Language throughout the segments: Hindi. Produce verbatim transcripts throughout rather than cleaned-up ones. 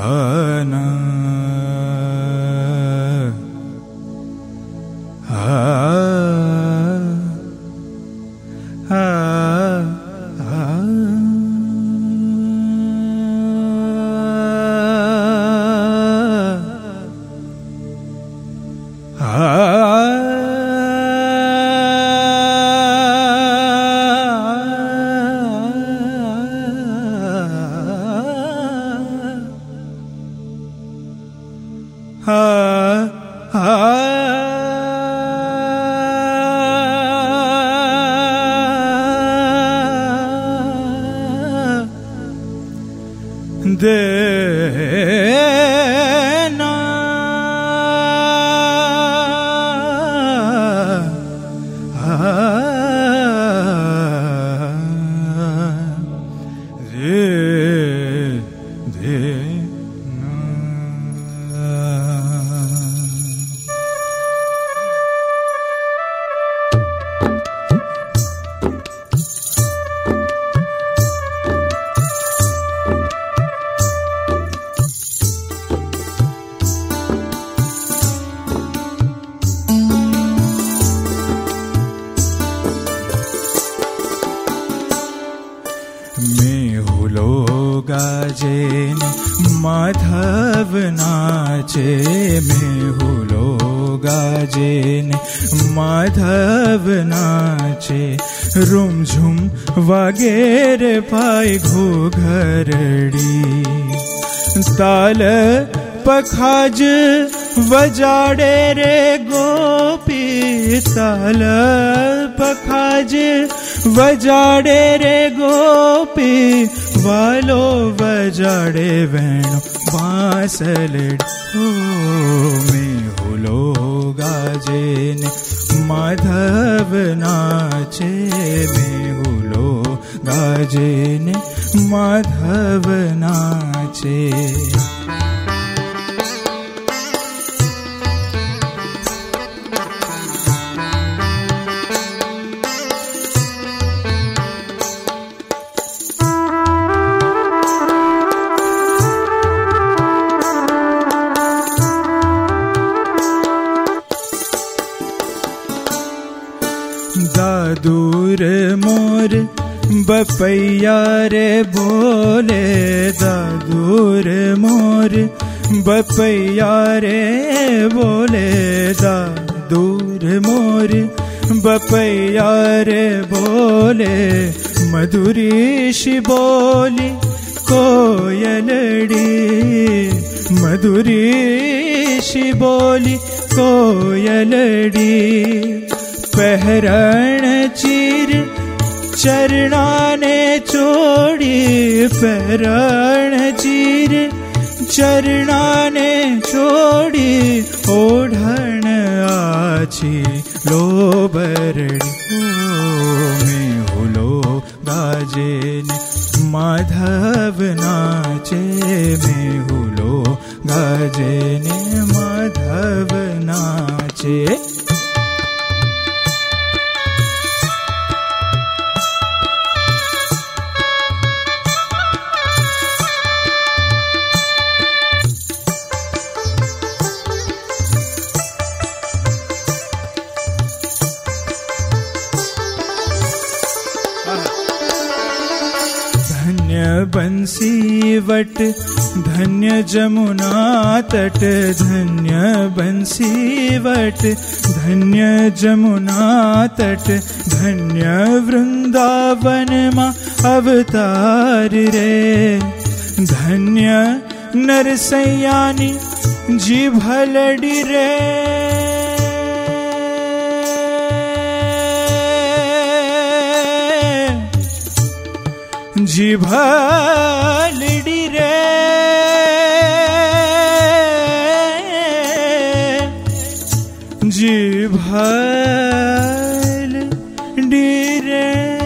दाना देना दे देना। मेहुलो गाजेन माधव नाचे, मेहुलो गाजेन माधव नाचे, रुमझुम वगैरे पाय घोघरड़ी, ताल पखाज वजाड़े रे गोपी, ताल पखाज वजाड़े रे गोपी, वालो वजाड़े वेणु बांसलड़ी। ओ मेहुलो गाजेन माधव नाचे, मेहुलो गाजेन माधव नाचे। दादूर मोर बपैया रे बोले, दादूर मोर बपैया रे बोले, दादूर मोर बपैया रे बोले, मधुरी सी बोली कोयलड़ी, मधुरी सी बोली कोयलड़ी, पहरण चीर चरणा ने चोड़ी, पहरण चीर चरणा ने चोड़ी, ओढ़ण आछी लोबरड़ी। ओ मेहुलो गाजेन माधव नाचे, मेहुलो गाजेन माधव नाचे। धन्य बंसी वट धन्य जमुना तट, धन्य बंसी वट धन्य जमुना तट, धन्य वृंदावन मा अवतार रे, धन्य नरसैयानी जी भलड़ी रे, जी भलड़ी रे, जी भलड़ी रे।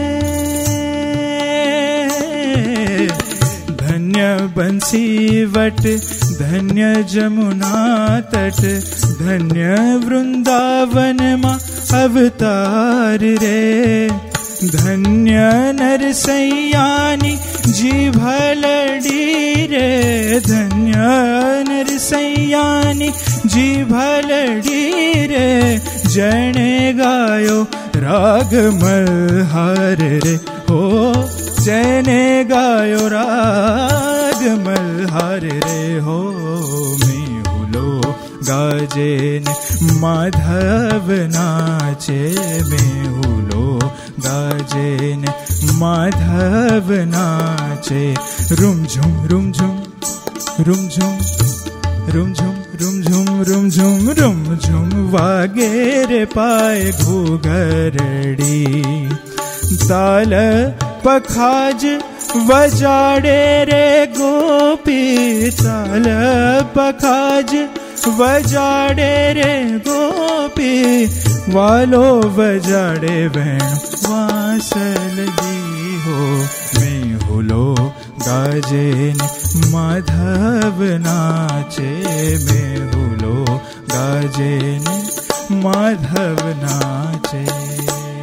धन्य बंसी वट धन्य जमुना तट, धन्य वृंदावन मा अवतार रे, धन्य नरसैयानी जीभलड़ी रे, धन्य नरसैयानी जीभलड़ी रे, जने गायो राग मल्हार रे, हो जने गायो राग मल्हार रे, हो मेहुलो गाजेन माधव नाचे, मेहुलो गाजेन माधव नाचे, रुम झुम रुम झुम रुम झुम रुम झुम रुम झुम रुम झुम रुम झुम वागे रे पाए घूघरड़ी, ताल पखाज वजाड़े रे गोपी, ताल पखाज वजाड़े रे गोपी, वालो वजाड़े वेणु वासल दी हो, मेहुलो गाजेन माधव नाचे, मेहुलो गाजेन माधव नाचे।